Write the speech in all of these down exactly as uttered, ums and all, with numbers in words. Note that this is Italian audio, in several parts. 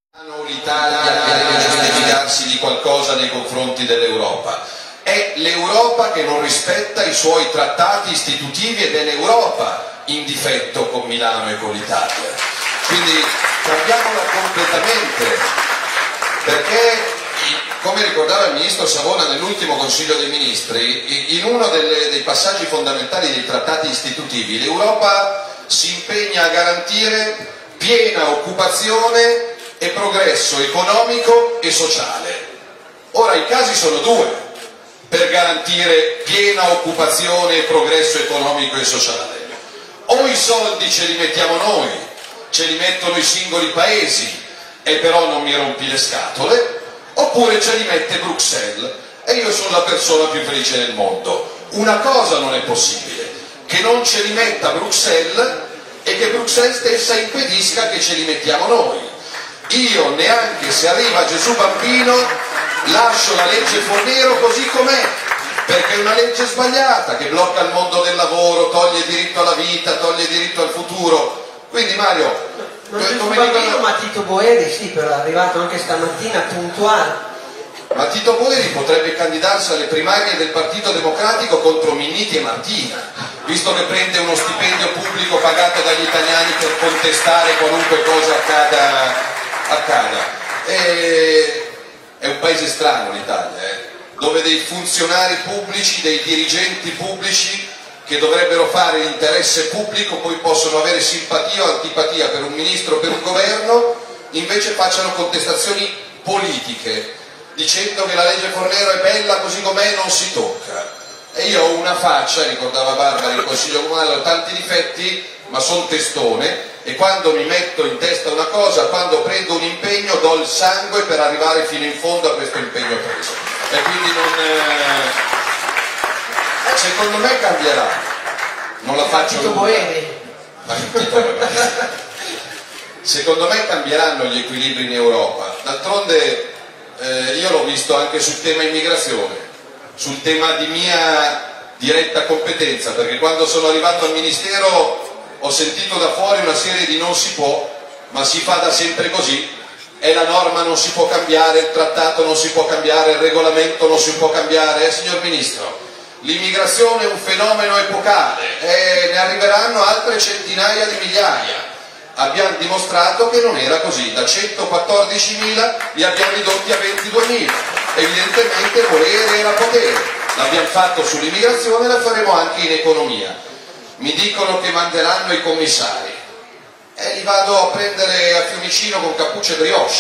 L'Italia deve giustificarsi di qualcosa nei confronti dell'Europa. È l'Europa che non rispetta i suoi trattati istitutivi ed è l'Europa in difetto con Milano e con l'Italia. Quindi cambiamola completamente, perché, come ricordava il ministro Savona nell'ultimo Consiglio dei Ministri, in uno delle, dei passaggi fondamentali dei trattati istitutivi l'Europa si impegna a garantire piena occupazione e progresso economico e sociale. Ora i casi sono due per garantire piena occupazione e progresso economico e sociale: o i soldi ce li mettiamo noi, ce li mettono i singoli paesi e però non mi rompi le scatole, oppure ce li mette Bruxelles e io sono la persona più felice del mondo. Una cosa non è possibile: che non ce li metta Bruxelles e che Bruxelles stessa impedisca che ce li mettiamo noi. Io, neanche se arriva Gesù bambino, lascio la legge Fornero così com'è, perché è una legge sbagliata che blocca il mondo del lavoro, toglie diritto alla vita, toglie diritto al futuro. Quindi Mario, non Gesù bambino, dicono... ma Tito Boeri sì, però è arrivato anche stamattina puntuale. Ma Tito Boeri potrebbe candidarsi alle primarie del Partito Democratico contro Minniti e Martina, visto che prende uno stipendio pubblico pagato dagli italiani per contestare qualunque cosa accada. accada. E... È un paese strano l'Italia, eh? Dove dei funzionari pubblici, dei dirigenti pubblici che dovrebbero fare l'interesse pubblico poi possono avere simpatia o antipatia per un ministro o per un governo, invece facciano contestazioni politiche, dicendo che la legge Fornero è bella così com'è, non si tocca. E io ho una faccia, ricordava Barbara, il Consiglio Comunale, ho tanti difetti, ma sono testone, e quando mi metto in testa una cosa, quando prendo un impegno, do il sangue per arrivare fino in fondo a questo impegno preso. E quindi non... Eh, secondo me cambierà. Non la faccio... Tito Boeri. Secondo me cambieranno gli equilibri in Europa. D'altronde eh, io l'ho visto anche sul tema immigrazione, sul tema di mia diretta competenza, perché quando sono arrivato al Ministero ho sentito da fuori una serie di non si può, ma si fa da sempre così, e la norma non si può cambiare, il trattato non si può cambiare, il regolamento non si può cambiare. Eh, signor Ministro, l'immigrazione è un fenomeno epocale e ne arriveranno altre centinaia di migliaia. Abbiamo dimostrato che non era così, da centoquattordicimila li abbiamo ridotti a ventiduemila. Evidentemente volere era potere. L'abbiamo fatto sull'immigrazione, la faremo anche in economia. Mi dicono che manderanno i commissari e li vado a prendere a Fiumicino con cappuccio e brioche.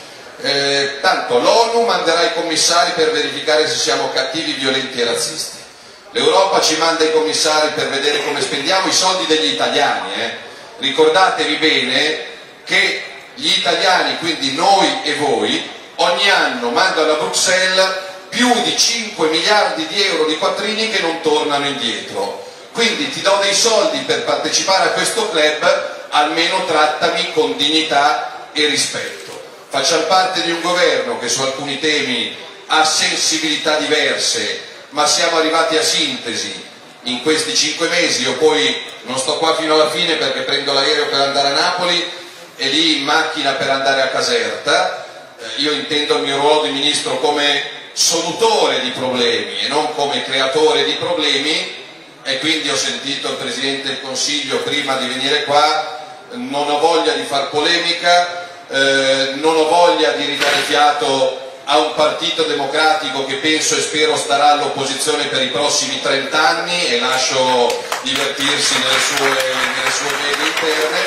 Eh, tanto l'ONU manderà i commissari per verificare se siamo cattivi, violenti e razzisti. L'Europa ci manda i commissari per vedere come spendiamo i soldi degli italiani. Eh. Ricordatevi bene che gli italiani, quindi noi e voi, ogni anno mandano a Bruxelles più di cinque miliardi di euro di quattrini che non tornano indietro. Quindi ti do dei soldi per partecipare a questo club, almeno trattami con dignità e rispetto. Facciamo parte di un governo che su alcuni temi ha sensibilità diverse, ma siamo arrivati a sintesi in questi cinque mesi. Io poi non sto qua fino alla fine perché prendo l'aereo per andare a Napoli e lì in macchina per andare a Caserta. Io intendo il mio ruolo di ministro come solutore di problemi e non come creatore di problemi. E quindi ho sentito il Presidente del Consiglio prima di venire qua, non ho voglia di far polemica, eh, non ho voglia di ridare fiato a un partito democratico che penso e spero starà all'opposizione per i prossimi trent'anni e lascio divertirsi nelle sue, nelle sue pieghe interne.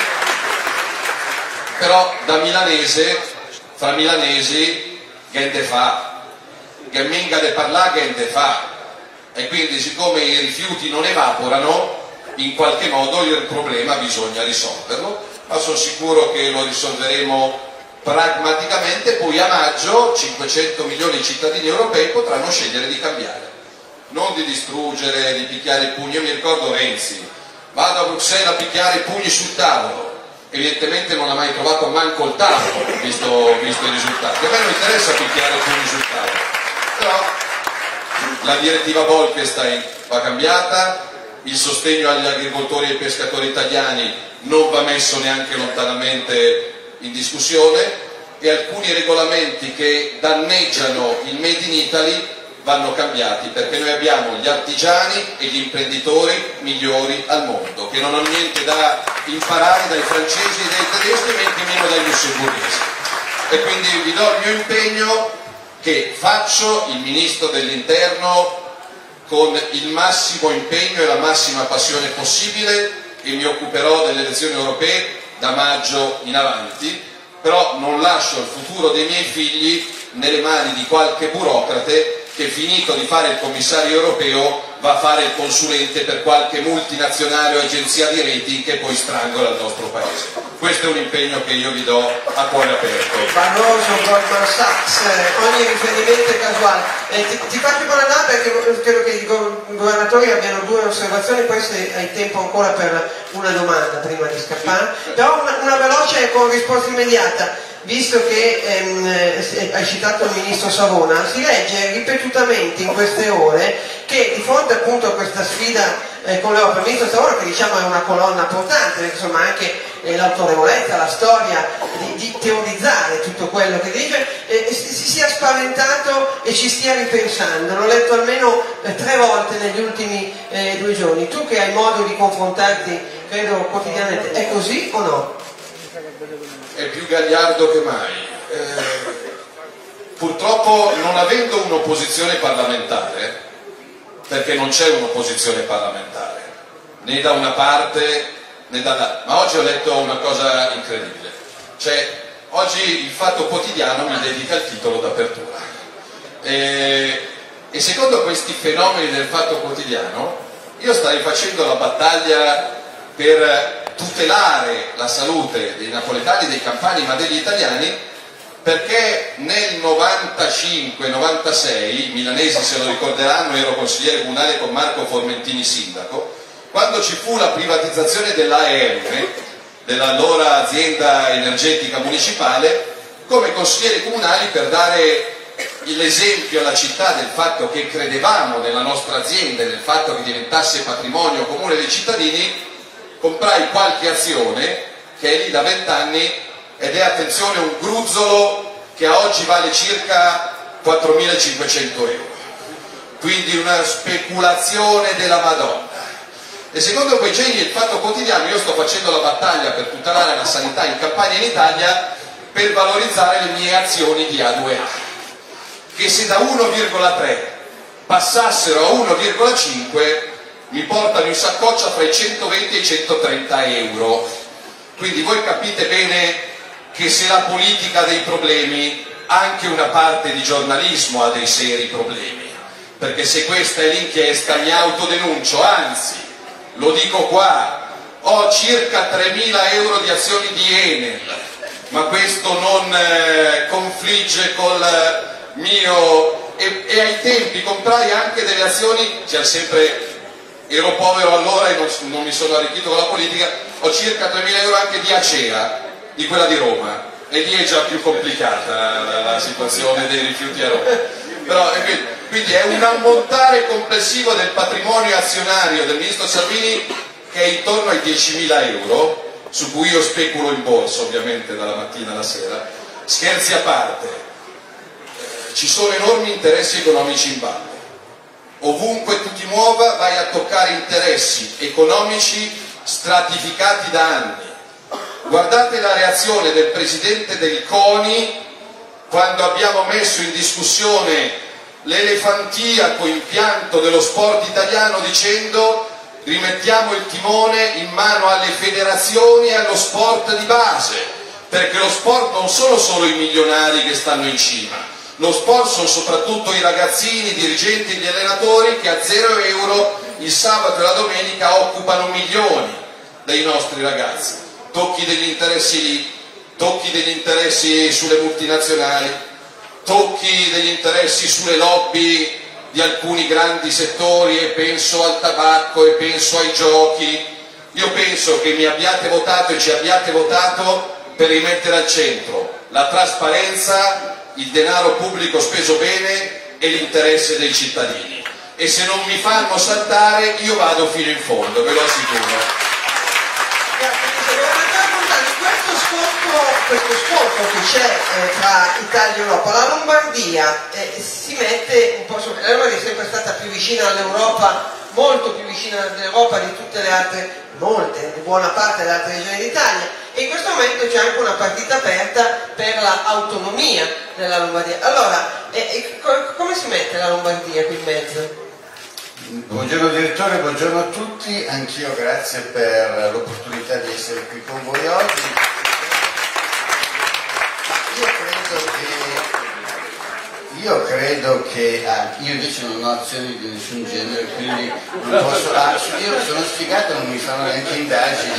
Però da milanese, fra milanesi, gente fa, gamminga de parla, gente fa. E quindi siccome i rifiuti non evaporano, in qualche modo il problema bisogna risolverlo, ma sono sicuro che lo risolveremo pragmaticamente. Poi a maggio cinquecento milioni di cittadini europei potranno scegliere di cambiare, non di distruggere, di picchiare i pugni. Io mi ricordo Renzi, vado a Bruxelles a picchiare i pugni sul tavolo, evidentemente non ha mai trovato manco il tavolo, visto, visto i risultati. A me non interessa picchiare i pugni sul tavolo, però la direttiva Bolkestein va cambiata, il sostegno agli agricoltori e ai pescatori italiani non va messo neanche lontanamente in discussione, e alcuni regolamenti che danneggiano il Made in Italy vanno cambiati, perché noi abbiamo gli artigiani e gli imprenditori migliori al mondo, che non hanno niente da imparare dai francesi e dai tedeschi, men che meno dai lussemburghesi. E quindi vi do il mio impegno, che faccio il ministro dell'interno con il massimo impegno e la massima passione possibile, e mi occuperò delle elezioni europee da maggio in avanti, però non lascio il futuro dei miei figli nelle mani di qualche burocrate che, finito di fare il commissario europeo, va a fare il consulente per qualche multinazionale o agenzia di rating che poi strangola il nostro paese. Questo è un impegno che io vi do a cuore aperto. Barroso, Goldman Sachs, ogni riferimento è casuale. Eh, ti, ti faccio buona data perché credo che i governatori abbiano due osservazioni, poi se hai tempo ancora per una domanda prima di scappare. Però una, una veloce con risposta immediata. Visto che ehm, hai citato il ministro Savona, si legge ripetutamente in queste ore che di fronte appunto a questa sfida eh, con l'Europa, il ministro Savona, che diciamo è una colonna portante, perché insomma anche eh, l'autorevolezza, la storia di, di teorizzare tutto quello che dice, eh, si, si sia spaventato e ci stia ripensando. L'ho letto almeno eh, tre volte negli ultimi eh, due giorni. Tu che hai modo di confrontarti, credo, quotidianamente, è così o no? È più gagliardo che mai. Eh, purtroppo, non avendo un'opposizione parlamentare, perché non c'è un'opposizione parlamentare, né da una parte né dall'altra, ma oggi ho letto una cosa incredibile, cioè oggi il Fatto Quotidiano mi dedica il titolo d'apertura, e, e secondo questi fenomeni del Fatto Quotidiano io starei facendo la battaglia per tutelare la salute dei napoletani, dei campani, ma degli italiani, perché nel novantacinque novantasei, i milanesi se lo ricorderanno, ero consigliere comunale con Marco Formentini sindaco, quando ci fu la privatizzazione dell'A E M, dell'allora azienda energetica municipale, come consiglieri comunali, per dare l'esempio alla città del fatto che credevamo nella nostra azienda e del fatto che diventasse patrimonio comune dei cittadini, comprai qualche azione che è lì da vent'anni ed è, attenzione, un gruzzolo che a oggi vale circa quattromilacinquecento euro, quindi una speculazione della Madonna. E secondo quei geni del Fatto Quotidiano io sto facendo la battaglia per tutelare la sanità in Campania e in Italia, per valorizzare le mie azioni di A due A, che se da uno virgola tre passassero a uno virgola cinque mi portano in saccoccia fra i centoventi e i centotrenta euro. Quindi voi capite bene che se la politica ha dei problemi, anche una parte di giornalismo ha dei seri problemi, perché se questa è l'inchiesta mi autodenuncio, anzi, lo dico qua, ho circa tremila euro di azioni di Enel, ma questo non eh, confligge col mio... E, e ai tempi comprai anche delle azioni, c'era sempre... ero povero allora e non, non mi sono arricchito con la politica, ho circa tremila euro anche di Acea, di quella di Roma, e lì è già più complicata la, la situazione dei rifiuti a Roma. Però, quindi è un ammontare complessivo del patrimonio azionario del ministro Salvini che è intorno ai diecimila euro, su cui io speculo in borsa ovviamente dalla mattina alla sera. Scherzi a parte, eh, ci sono enormi interessi economici in ballo. Ovunque tu ti muova vai a toccare interessi economici stratificati da anni. Guardate la reazione del presidente del CONI quando abbiamo messo in discussione l'elefantiaco impianto dello sport italiano, dicendo rimettiamo il timone in mano alle federazioni e allo sport di base, perché lo sport non sono solo i milionari che stanno in cima, lo sport sono soprattutto i ragazzini, i dirigenti e gli allenatori che a zero euro il sabato e la domenica occupano milioni dei nostri ragazzi. Tocchi degli interessi lì, tocchi degli interessi sulle multinazionali, tocchi degli interessi sulle lobby di alcuni grandi settori, e penso al tabacco e penso ai giochi. Io penso che mi abbiate votato e ci abbiate votato per rimettere al centro la trasparenza, il denaro pubblico speso bene e l'interesse dei cittadini, e se non mi fanno saltare io vado fino in fondo, ve lo assicuro. Grazie. questo scontro, questo scontro che c'è eh, tra Italia e Europa, la Lombardia eh, si mette un po' su... La Lombardia è sempre stata più vicina all'Europa, molto più vicina all'Europa di tutte le altre, molte, di buona parte delle altre regioni d'Italia, e in questo momento c'è anche una partita aperta per l'autonomia della Lombardia. Allora, eh, eh, co come si mette la Lombardia qui in mezzo? Buongiorno direttore, buongiorno a tutti, anch'io grazie per l'opportunità di essere qui con voi oggi. Io credo che, io credo che ah, io invece non ho azioni di nessun genere, quindi non posso, ah, io sono sfigato, non mi fanno neanche indagini,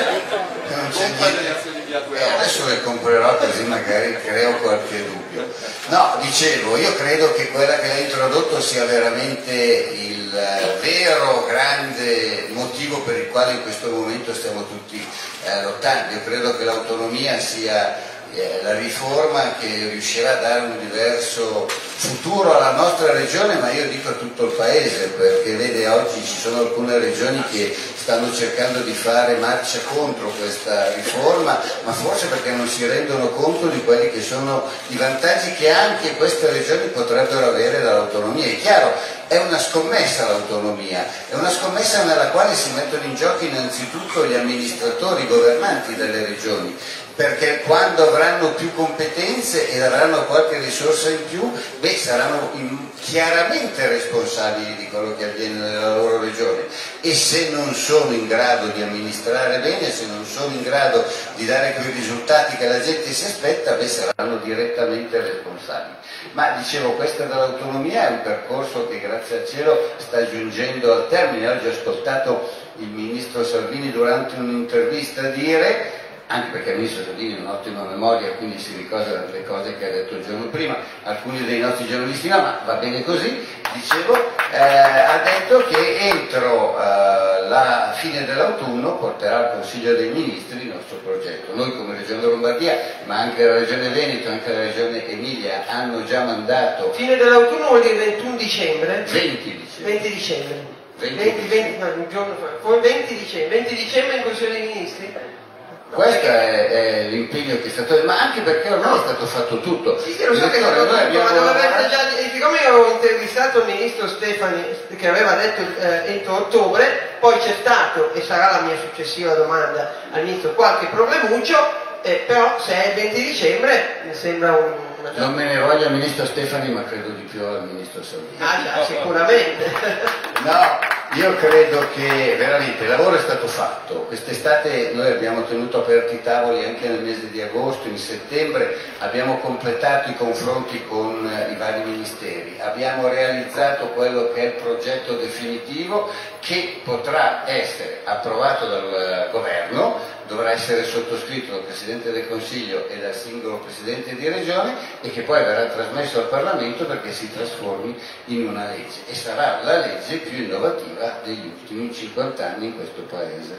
non c'è niente. Eh, adesso le comprerò così magari creo qualche dubbio. No, dicevo, io credo che quella che l'ha introdotto sia veramente il vero grande motivo per il quale in questo momento stiamo tutti eh, lottando. Io credo che l'autonomia sia eh, la riforma che riuscirà a dare un diverso futuro alla nostra regione, ma io dico a tutto il paese, perché vede oggi ci sono alcune regioni che stanno cercando di fare marcia contro questa riforma, ma forse perché non si rendono conto di quelli che sono i vantaggi che anche queste regioni potrebbero avere dall'autonomia. È chiaro, è una scommessa l'autonomia, è una scommessa nella quale si mettono in gioco innanzitutto gli amministratori, i governanti delle regioni, perché quando avranno più competenze e avranno qualche risorsa in più, beh, saranno in, chiaramente responsabili di quello che avviene nella loro regione, e se non sono in grado di amministrare bene, se non sono in grado di dare quei risultati che la gente si aspetta, beh, saranno direttamente responsabili. Ma dicevo, questa dell'autonomia è un percorso che grazie al cielo sta giungendo al termine. Oggi ho ascoltato il ministro Salvini durante un'intervista dire, anche perché il ministro Salvini ha un'ottima memoria, quindi si ricorda le cose che ha detto il giorno prima, alcuni dei nostri giornalisti no, ma va bene così, dicevo, eh, ha detto che entro eh, la fine dell'autunno porterà al Consiglio dei Ministri il nostro progetto. Noi come Regione Lombardia, ma anche la Regione Veneto, anche la Regione Emilia, hanno già mandato... Fine dell'autunno vuol dire ventuno dicembre? venti dicembre. venti dicembre. venti, venti, venti, no, un giorno fa. Poi venti dicembre. venti dicembre in Consiglio dei Ministri? Questo è, è l'impegno che è stato, ma anche perché ormai è stato fatto tutto. Sì, sì, lo so che è stato tutto, ma dovrebbe già, siccome io avevo intervistato il ministro Stefani che aveva detto eh, entro ottobre, poi c'è stato, e sarà la mia successiva domanda al ministro, qualche problemuccio, eh, però se è il venti dicembre mi sembra un... Una... Non me ne voglia il ministro Stefani, ma credo di più al ministro Salvini. Ah già, sicuramente. No, io credo che veramente il lavoro è stato fatto. Quest'estate noi abbiamo tenuto aperti i tavoli anche nel mese di agosto, in settembre abbiamo completato i confronti con i vari ministeri, abbiamo realizzato quello che è il progetto definitivo che potrà essere approvato dal governo, dovrà essere sottoscritto dal Presidente del Consiglio e dal singolo Presidente di Regione e che poi verrà trasmesso al Parlamento perché si trasformi in una legge, e sarà la legge più innovativa degli ultimi cinquanta anni in questo Paese.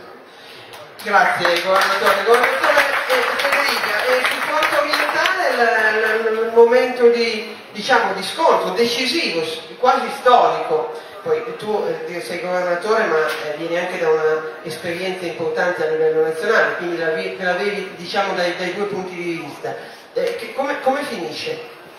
Grazie Governatore. Governatore eh, Federica, eh, sul fronte ambientale il, il momento di, diciamo, di scontro decisivo, quasi storico. Poi tu eh, sei governatore, ma eh, vieni anche da un'esperienza importante a livello nazionale, quindi la, la vedi, diciamo, dai, dai due punti di vista. Eh, che, come, come finisce?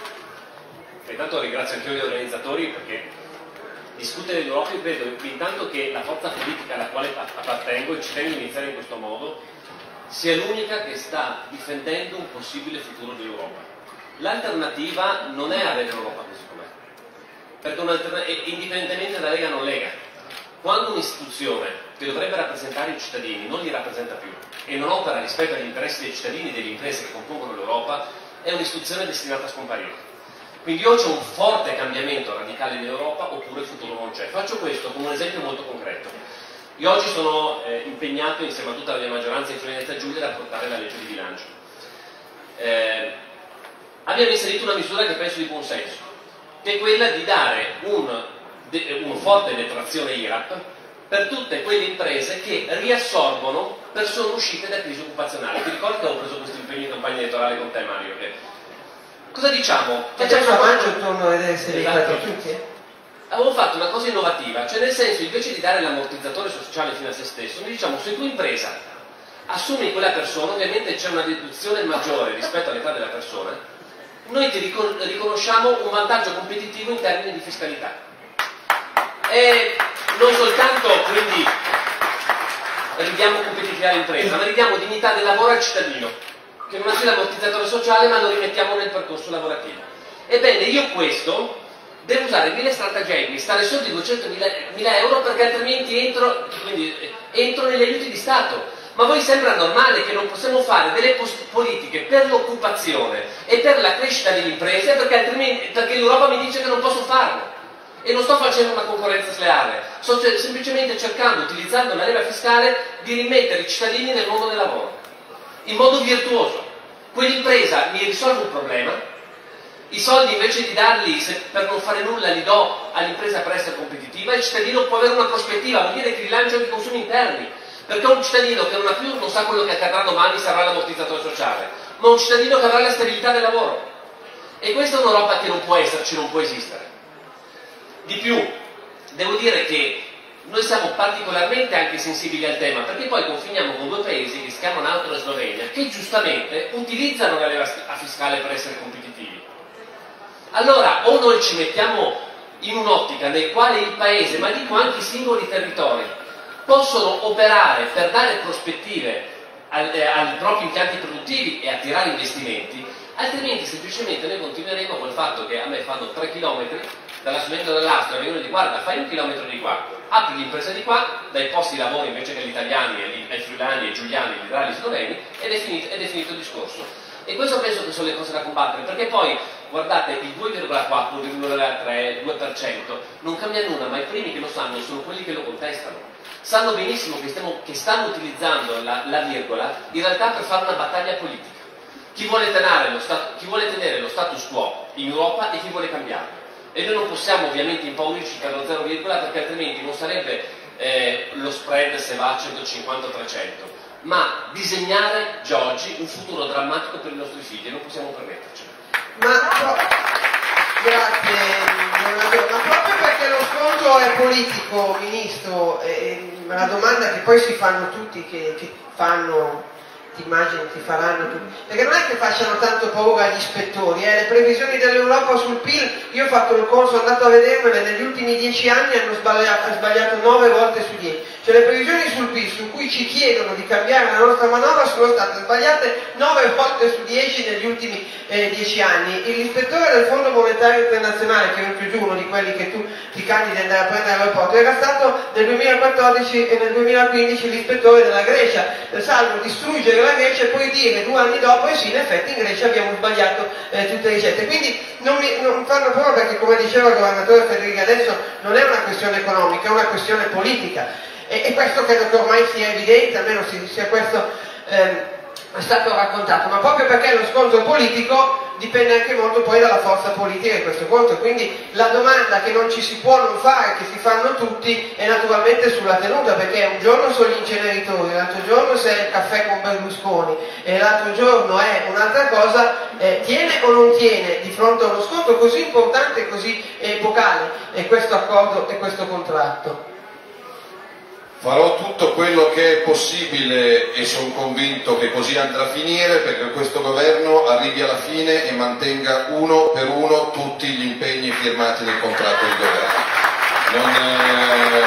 Intanto ringrazio anche io gli organizzatori, perché discutere d'Europa, io credo intanto che la forza politica alla quale appartengo, e ci tengo a iniziare in questo modo, sia l'unica che sta difendendo un possibile futuro dell'Europa. L'alternativa non è avere l'Europa così com'è, perché indipendentemente da Lega non Lega, quando un'istituzione che dovrebbe rappresentare i cittadini non li rappresenta più e non opera rispetto agli interessi dei cittadini e delle imprese che compongono l'Europa, è un'istituzione destinata a scomparire. Quindi o c'è un forte cambiamento radicale in Europa oppure il futuro non c'è. Faccio questo con un esempio molto concreto. Io oggi sono eh, impegnato insieme a tutta la mia maggioranza in Friuli Giulia ad apportare la legge di bilancio. Eh, abbiamo inserito una misura che penso di buon senso, che è quella di dare un, de, un forte detrazione I R A P per tutte quelle imprese che riassorbono persone uscite da crisi occupazionali. Ti ricordi che avevo preso questo impegno in campagna elettorale con te, Mario? Che... Cosa diciamo? Che già a maggio torno ad essere esatto. tutti. Avevo fatto una cosa innovativa, cioè nel senso, invece di dare l'ammortizzatore sociale fino a se stesso, noi diciamo, se tu impresa assumi quella persona, ovviamente c'è una deduzione maggiore rispetto all'età della persona, noi ti ricon riconosciamo un vantaggio competitivo in termini di fiscalità. E non soltanto quindi ridiamo competitività all'impresa, ma ridiamo dignità del lavoro al cittadino, che non ha più l'ammortizzatore sociale ma lo rimettiamo nel percorso lavorativo. Ebbene, io questo devo usare mille stratagemmi, stare sotto i duecentomila euro perché altrimenti entro, quindi, entro negli aiuti di Stato. Ma a voi sembra normale che non possiamo fare delle politiche per l'occupazione e per la crescita delle imprese perché altrimenti perché l'Europa mi dice che non posso farlo? E non sto facendo una concorrenza sleale, sto semplicemente cercando, utilizzando la leva fiscale, di rimettere i cittadini nel mondo del lavoro, in modo virtuoso. Quell'impresa mi risolve un problema, i soldi invece di darli se, per non fare nulla li do all'impresa per essere competitiva, il cittadino può avere una prospettiva, vuol dire che rilancia anche i consumi interni, perché un cittadino che non ha più, non sa quello che accadrà domani sarà l'ammortizzatore sociale, ma un cittadino che avrà la stabilità del lavoro. E questa è un'Europa che non può esserci, non può esistere. Di più, devo dire che noi siamo particolarmente anche sensibili al tema, perché poi confiniamo con due paesi che si chiamano Austria e Slovenia, che giustamente utilizzano la leva fiscale per essere competitivi. Allora, o noi ci mettiamo in un'ottica nel quale il paese, ma dico anche i singoli territori, possono operare per dare prospettive al, eh, ai propri impianti produttivi e attirare investimenti, altrimenti semplicemente noi continueremo col fatto che a me fanno tre chilometri dalla Slovenia o dall'Austria, vengono di guarda, fai un chilometro di qua, apri l'impresa di qua, dai posti di lavoro invece che agli italiani, ai friulani, ai giuliani, ai liberali sloveni, ed è finito, ed è finito il discorso. E questo penso che sono le cose da combattere, perché poi, guardate, il due virgola quattro, due virgola tre, due per cento non cambia nulla, ma i primi che lo sanno sono quelli che lo contestano. Sanno benissimo che, stiamo, che stanno utilizzando la, la virgola in realtà per fare una battaglia politica. Chi vuole tenere lo, stat chi vuole tenere lo status quo in Europa e chi vuole cambiarlo. E noi non possiamo ovviamente impaurirci per lo zero, perché altrimenti non sarebbe eh, lo spread se va a centocinquanta o trecento, ma disegnare già oggi un futuro drammatico per i nostri figli e non possiamo permettercelo. Ma, no, grazie, ma proprio perché lo scontro è politico, Ministro, e la domanda che poi si fanno tutti, che, che fanno, ti immagini, ti faranno tutti, perché non è che facciano tanto paura agli ispettori, eh? Le previsioni dell'Europa sul P I L, io ho fatto il corso, sono andato a vedermele, negli ultimi dieci anni hanno sbagliato, sbagliato nove volte su dieci, cioè le previsioni sul P I L su cui ci chiedono di cambiare la nostra manovra sono state sbagliate nove volte su dieci negli ultimi eh, dieci anni. L'ispettore del Fondo Monetario Internazionale, che è più giù uno di quelli che tu ti candidi ad andare a prendere all'aeroporto, era stato nel duemilaquattordici e nel duemilaquindici l'ispettore della Grecia, salvo distruggere la Grecia e poi dire due anni dopo e sì, in effetti in Grecia abbiamo sbagliato eh, tutte le ricette. Quindi non mi non fanno paura, perché come diceva il governatore Federici adesso non è una questione economica, è una questione politica. E, e questo credo che ormai sia evidente, almeno sia questo ehm, è stato raccontato, ma proprio perché lo scontro politico dipende anche molto poi dalla forza politica di questo conto. Quindi la domanda che non ci si può non fare, che si fanno tutti, è naturalmente sulla tenuta, perché un giorno sono gli inceneritori, l'altro giorno se è il caffè con Berlusconi e l'altro giorno è un'altra cosa, eh, tiene o non tiene di fronte a uno scontro così importante e così epocale eh, questo accordo e questo contratto? Farò tutto quello che è possibile e sono convinto che così andrà a finire, perché questo governo arrivi alla fine e mantenga uno per uno tutti gli impegni firmati nel contratto di governo. Non, eh,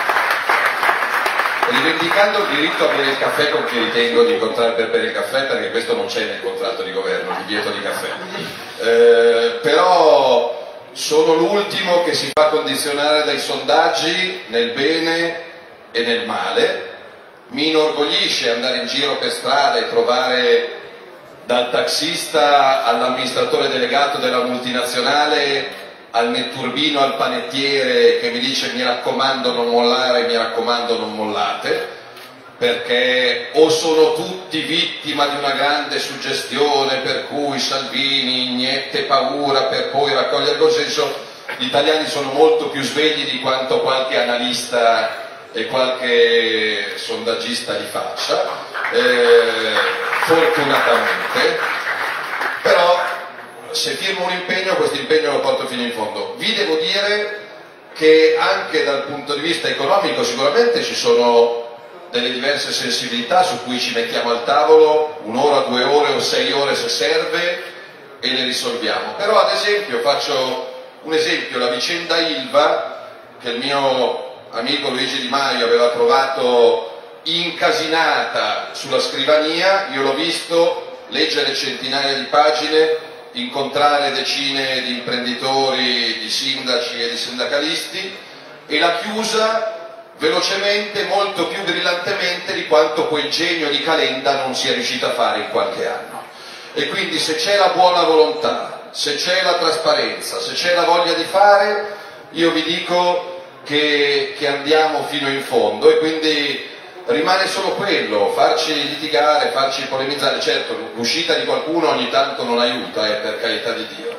rivendicando il diritto a bere il caffè con chi ritengo di incontrare per bere il caffè, perché questo non c'è nel contratto di governo, il divieto di caffè. Eh, però sono l'ultimo che si fa condizionare dai sondaggi nel bene e nel male. Mi inorgoglisce andare in giro per strada e trovare dal taxista all'amministratore delegato della multinazionale al netturbino al panettiere che mi dice mi raccomando non mollare, mi raccomando non mollate, perché o sono tutti vittima di una grande suggestione per cui Salvini iniette paura per poi raccogliere consenso. Gli italiani sono molto più svegli di quanto qualche analista e qualche sondaggista gli faccia, eh, fortunatamente, però se firmo un impegno, questo impegno lo porto fino in fondo. Vi devo dire che anche dal punto di vista economico sicuramente ci sono delle diverse sensibilità su cui ci mettiamo al tavolo un'ora, due ore o sei ore se serve e le risolviamo. Però ad esempio, faccio un esempio, la vicenda Ilva che il mio amico Luigi Di Maio aveva trovato incasinata sulla scrivania, io l'ho visto leggere centinaia di pagine, incontrare decine di imprenditori, di sindaci e di sindacalisti, e l'ha chiusa velocemente, molto più brillantemente di quanto quel genio di Calenda non sia riuscito a fare in qualche anno. E quindi se c'è la buona volontà, se c'è la trasparenza, se c'è la voglia di fare, io vi dico che, che andiamo fino in fondo, e quindi rimane solo quello, farci litigare, farci polemizzare. Certo, l'uscita di qualcuno ogni tanto non aiuta, eh, per carità di Dio,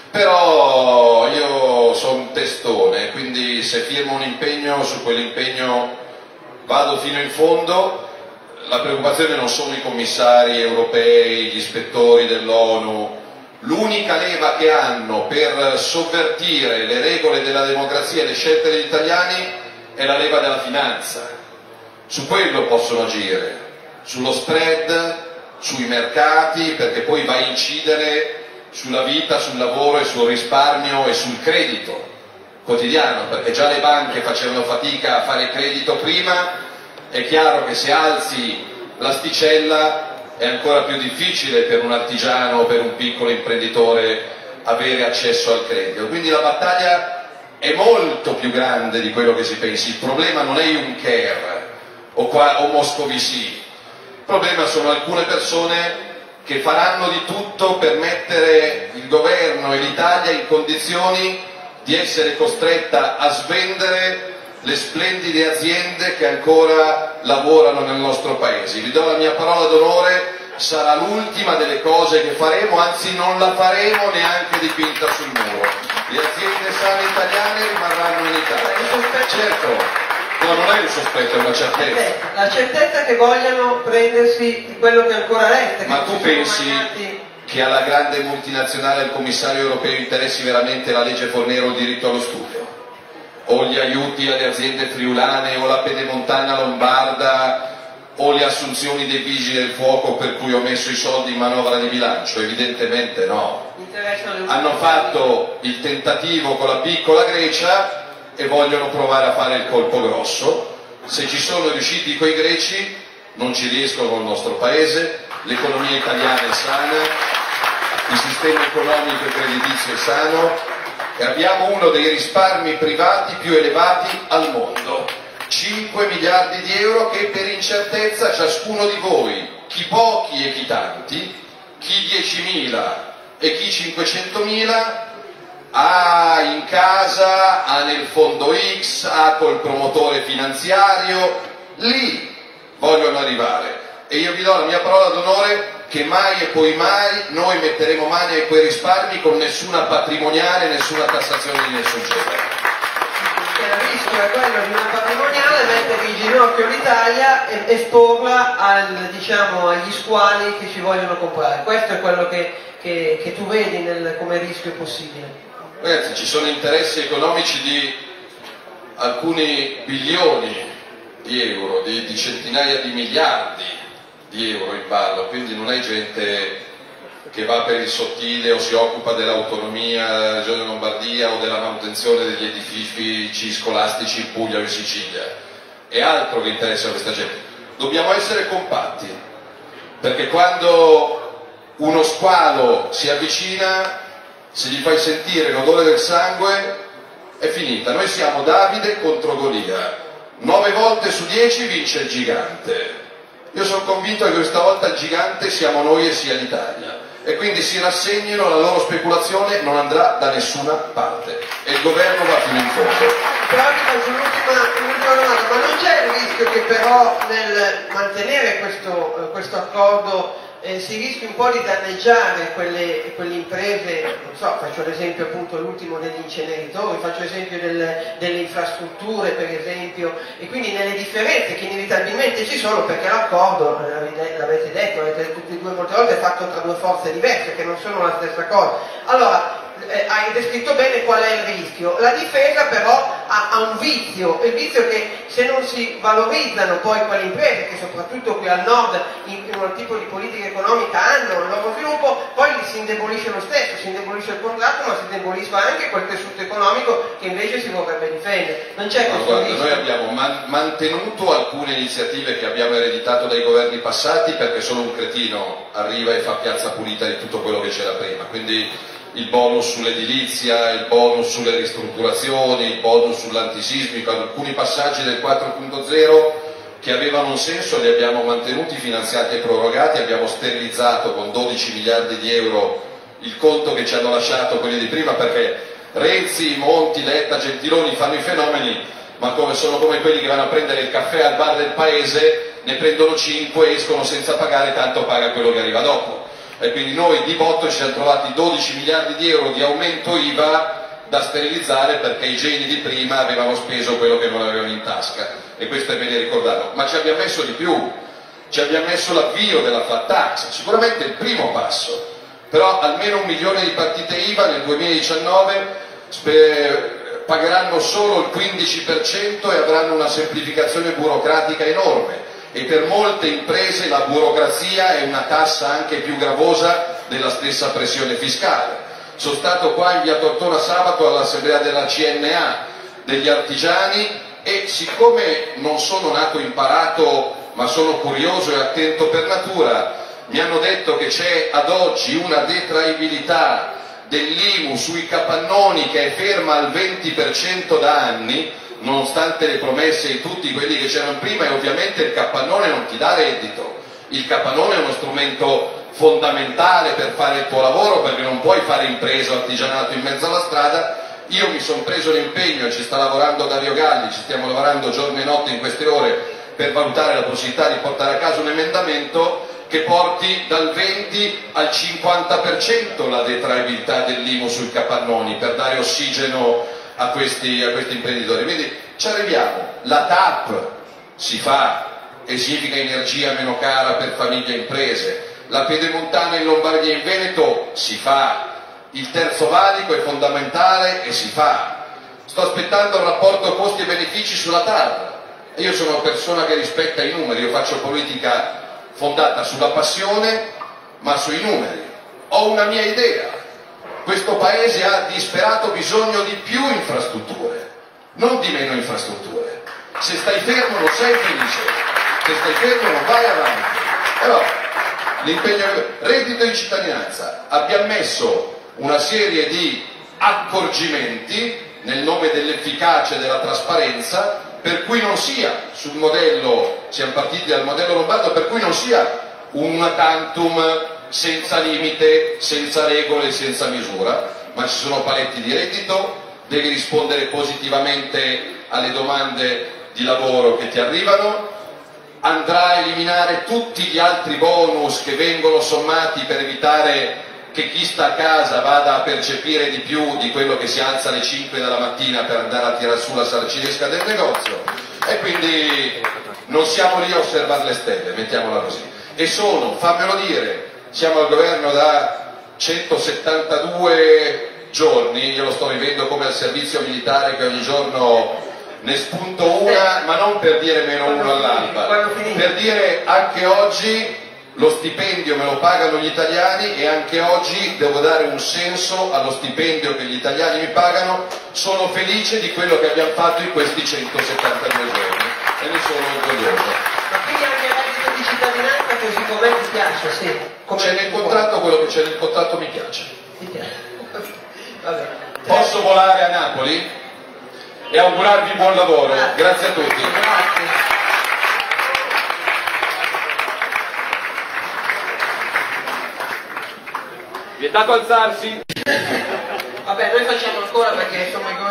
però io sono un testone, quindi se firmo un impegno, su quell'impegno vado fino in fondo. La preoccupazione non sono i commissari europei, gli ispettori dell'ONU. L'unica leva che hanno per sovvertire le regole della democrazia e le scelte degli italiani è la leva della finanza. Su quello possono agire, sullo spread, sui mercati, perché poi va a incidere sulla vita, sul lavoro e sul risparmio e sul credito quotidiano, perché già le banche facevano fatica a fare credito prima. È chiaro che se alzi l'asticella è ancora più difficile per un artigiano o per un piccolo imprenditore avere accesso al credito. Quindi la battaglia è molto più grande di quello che si pensi. Il problema non è Juncker o, qua, o Moscovici, il problema sono alcune persone che faranno di tutto per mettere il governo e l'Italia in condizioni di essere costretta a svendere le splendide aziende che ancora lavorano nel nostro paese. Vi do la mia parola d'onore, sarà l'ultima delle cose che faremo, anzi non la faremo neanche dipinta sul muro. Le aziende sane italiane rimarranno in Italia. Certo, no, non è un sospetto, è una certezza. La certezza che vogliono prendersi di quello che ancora resta. Ma tu pensi magnati... che alla grande multinazionale, al commissario europeo, interessi veramente la legge Fornero o il diritto allo studio? O gli aiuti alle aziende friulane, o la pedemontana lombarda, o le assunzioni dei vigili del fuoco per cui ho messo i soldi in manovra di bilancio? Evidentemente no. Hanno fatto il tentativo con la piccola Grecia e vogliono provare a fare il colpo grosso. Se ci sono riusciti coi greci, non ci riescono col nostro paese. L'economia italiana è sana, il sistema economico e creditizio è sano, e abbiamo uno dei risparmi privati più elevati al mondo, cinque miliardi di euro che per incertezza ciascuno di voi, chi pochi e chi tanti, chi diecimila e chi cinquecentomila, ha in casa, ha nel fondo X, ha col promotore finanziario. Lì vogliono arrivare, e io vi do la mia parola d'onore che mai e poi mai noi metteremo mani a quei risparmi con nessuna patrimoniale, nessuna tassazione di nessun genere. Il rischio è quello di una patrimoniale, mettere in ginocchio l'Italia e esporla al, diciamo, agli squali che ci vogliono comprare. Questo è quello che, che, che tu vedi nel, come rischio possibile. Ragazzi, ci sono interessi economici di alcuni bilioni di euro, di, di centinaia di miliardi di euro in ballo, quindi non è gente che va per il sottile o si occupa dell'autonomia della regione Lombardia o della manutenzione degli edifici scolastici in Puglia o in Sicilia. È altro che interessa a questa gente. Dobbiamo essere compatti, perché quando uno squalo si avvicina, se gli fai sentire l'odore del sangue, è finita. Noi siamo Davide contro Golia, nove volte su dieci vince il gigante. Io sono convinto che questa volta il gigante siamo noi e sia l'Italia, e quindi si rassegnino, la loro speculazione non andrà da nessuna parte e il governo va fino in fondo. Però ti faccio l'ultima domanda, ma non c'è il rischio che però nel mantenere questo, questo accordo eh, si rischi un po' di danneggiare quelle, quelle imprese, non so, faccio l'esempio appunto l'ultimo degli inceneritori, faccio l'esempio del, delle infrastrutture per esempio, e quindi nelle differenze che inevitabilmente ci sono, perché l'accordo, l'avete detto, l'avete tutti e due molte volte, è fatto tra due forze diverse che non sono la stessa cosa. Allora, eh, hai descritto bene qual è il rischio. La difesa però ha, ha un vizio, il vizio che se non si valorizzano poi quelle imprese che soprattutto qui al nord in, in un tipo di politica economica hanno il loro sviluppo, poi si indebolisce lo stesso, si indebolisce il contratto, ma si indebolisce anche quel tessuto economico che invece si vorrebbe difendere. Non c'è questo guarda, rischio. noi abbiamo man- mantenuto alcune iniziative che abbiamo ereditato dai governi passati, perché solo un cretino arriva e fa piazza pulita di tutto quello che c'era prima, quindi il bonus sull'edilizia, il bonus sulle ristrutturazioni, il bonus sull'antisismico, alcuni passaggi del quattro punto zero che avevano un senso li abbiamo mantenuti, finanziati e prorogati, abbiamo sterilizzato con dodici miliardi di euro il conto che ci hanno lasciato quelli di prima, perché Renzi, Monti, Letta, Gentiloni fanno i fenomeni, ma come sono come quelli che vanno a prendere il caffè al bar del paese, ne prendono cinque, escono senza pagare, tanto paga quello che arriva dopo. E quindi noi di botto ci siamo trovati dodici miliardi di euro di aumento I V A da sterilizzare, perché i geni di prima avevano speso quello che non avevano in tasca, e questo è bene ricordarlo. Ma ci abbiamo messo di più, ci abbiamo messo l'avvio della flat tax, sicuramente il primo passo, però almeno un milione di partite I V A nel duemiladiciannove pagheranno solo il quindici per cento e avranno una semplificazione burocratica enorme, e per molte imprese la burocrazia è una tassa anche più gravosa della stessa pressione fiscale. Sono stato qua in via Tortona sabato all'assemblea della C N A degli artigiani, e siccome non sono nato imparato ma sono curioso e attento per natura, mi hanno detto che c'è ad oggi una detraibilità dell'I M U sui capannoni che è ferma al venti per cento da anni, nonostante le promesse di tutti quelli che c'erano prima, e ovviamente il capannone non ti dà reddito. Il capannone è uno strumento fondamentale per fare il tuo lavoro, perché non puoi fare impresa o artigianato in mezzo alla strada. Io mi sono preso l'impegno, e ci sta lavorando Dario Galli, ci stiamo lavorando giorno e notte in queste ore per valutare la possibilità di portare a casa un emendamento che porti dal venti al cinquanta per cento la detraibilità dell'I M U sui capannoni, per dare ossigeno a questi, a questi imprenditori. Quindi ci arriviamo. La T A P si fa, e significa energia meno cara per famiglie e imprese. La pedemontana in Lombardia e in Veneto si fa. Il terzo valico è fondamentale e si fa. Sto aspettando il rapporto costi e benefici sulla T A R. Io sono una persona che rispetta i numeri, io faccio politica fondata sulla passione ma sui numeri. Ho una mia idea. Questo paese ha disperato bisogno di più infrastrutture, non di meno infrastrutture. Se stai fermo non sei felice, se stai fermo non vai avanti. Allora, l'impegno, reddito di cittadinanza, abbiamo messo una serie di accorgimenti nel nome dell'efficacia e della trasparenza, per cui non sia sul modello, siamo partiti dal modello lombardo, per cui non sia un una tantum senza limite, senza regole, senza misura, ma ci sono paletti di reddito, devi rispondere positivamente alle domande di lavoro che ti arrivano, andrà a eliminare tutti gli altri bonus che vengono sommati per evitare che chi sta a casa vada a percepire di più di quello che si alza alle cinque della mattina per andare a tirare su la saracinesca del negozio, e quindi non siamo lì a osservare le stelle, mettiamola così. E sono, fammelo dire, siamo al governo da centosettantadue giorni, io lo sto vivendo come al servizio militare, che ogni giorno ne spunto una, ma non per dire meno uno all'alba, per dire anche oggi lo stipendio me lo pagano gli italiani, e anche oggi devo dare un senso allo stipendio che gli italiani mi pagano. Sono felice di quello che abbiamo fatto in questi centosettantadue giorni e ne sono orgoglioso. Ma quindi anche il reddito di cittadinanza così com'è ti piace? Sì. C'è nel contratto, quello che c'è nel contratto mi piace. Ti piace. Vabbè. Posso volare a Napoli? E augurarvi buon lavoro. Grazie, Grazie a tutti. Grazie. Vietato alzarsi. Vabbè, noi facciamo ancora perché insomma i